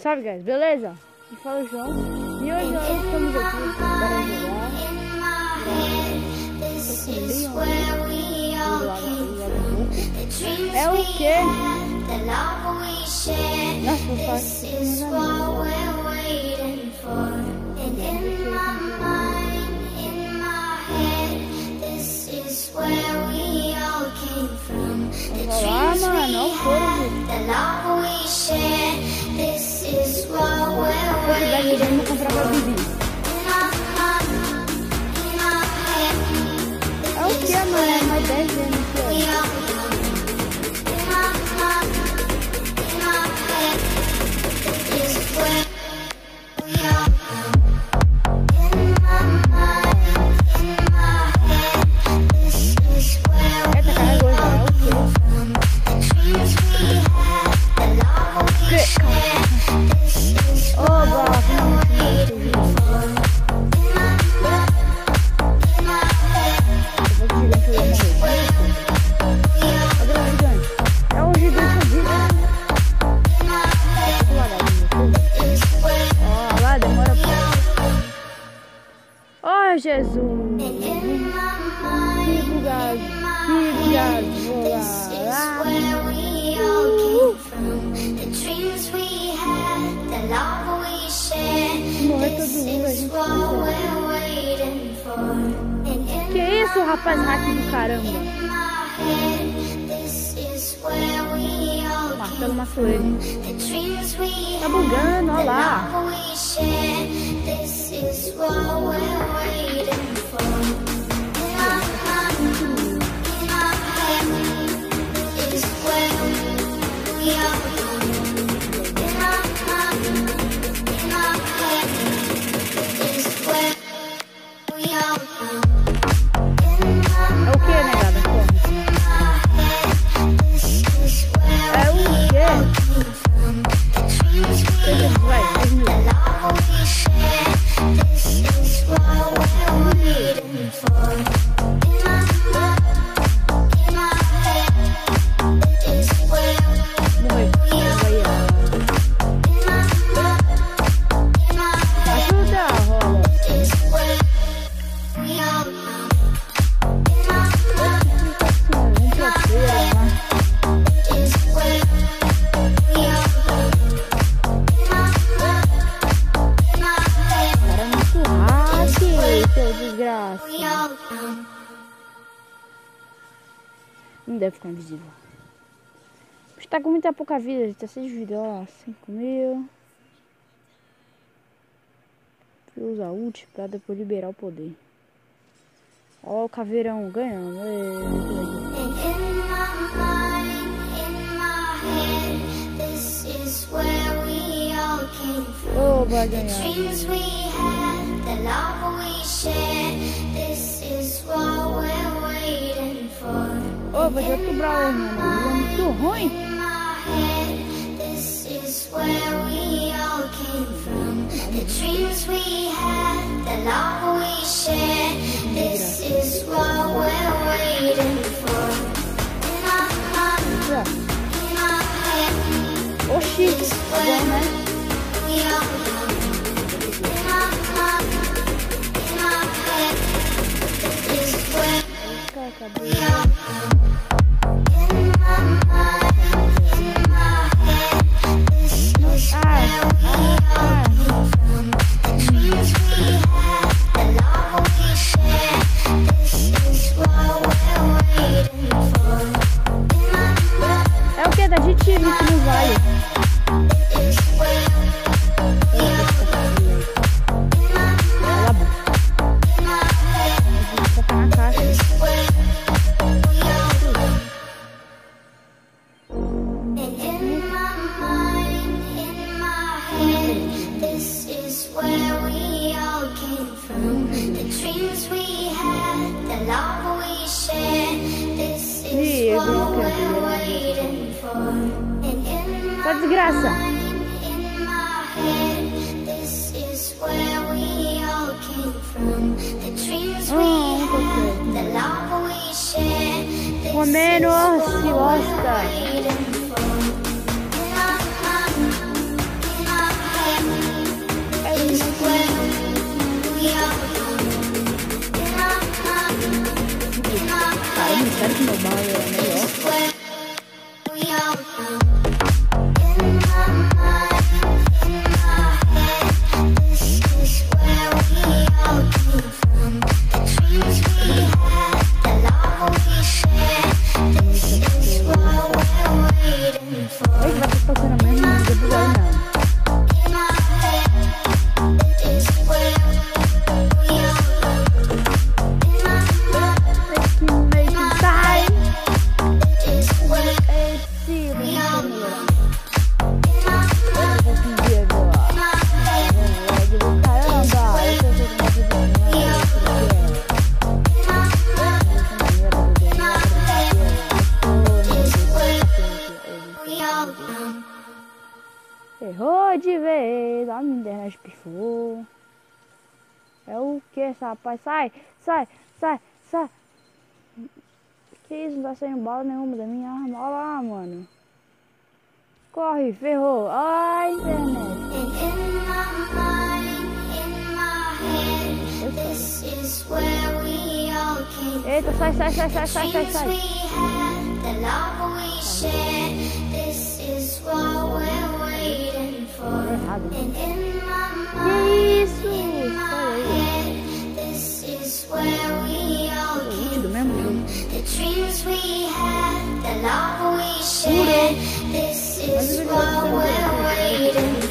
Salve, guys, beleza? Me fala o João. E hoje nós estamos aqui para jogar. É o que? Nossa, olá, mano, não foram. Vamos comprar pra viver. É o que, mano? É mais 10 anos Jesus, que bugado, vou lá. Morrer todo mundo, a gente precisa. Que isso, rapaz, hack do caramba. Martelo matou ele. Tá bugando, olha lá. É o que, negada? É o que? Vai, não deve ficar invisível. Está com muita pouca vida, ele tá 6 de vida, ó, 5.000. Vou usar ult pra depois liberar o poder. Ó o caveirão ganhando. Oh, vai ganhar. Oh, vai ter outro Brawler, mano. Ele é muito ruim. Oxi, tá bom, né? É o que? Da gente que não vale. Tá desgraça. Comendo, se gosta. funciona mesmo, mas é bugado não. Errou de vez, a minha internet pifou. É o que esse rapaz? Sai, sai, sai, sai. Que isso, não tá saindo bala nenhuma da minha arma. Olha lá, mano. Corre, ferrou. Ai, internet. Eita, sai, sai, sai, sai, sai, sai, sai. Errado. Que isso? Do mesmo jogo. Mas